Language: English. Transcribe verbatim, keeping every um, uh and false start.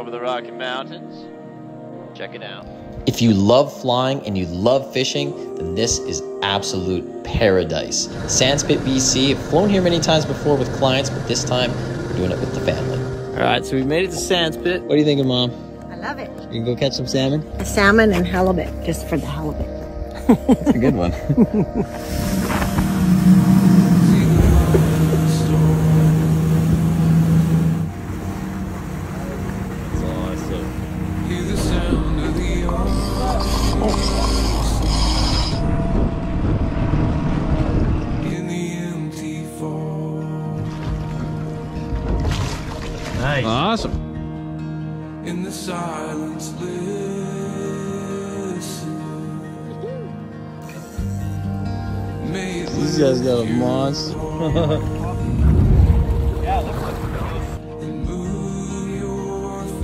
over the Rocky Mountains. Check it out. If you love flying and you love fishing, then this is absolute paradise. Sandspit B C, I've flown here many times before with clients, but this time we're doing it with the family. All right, so we made it to Sandspit. What are you thinking, Mom? I love it. You can go catch some salmon? A salmon and halibut, just for the halibut. That's a good one. Nice. Awesome. In the silence, listen. These guys got a monster.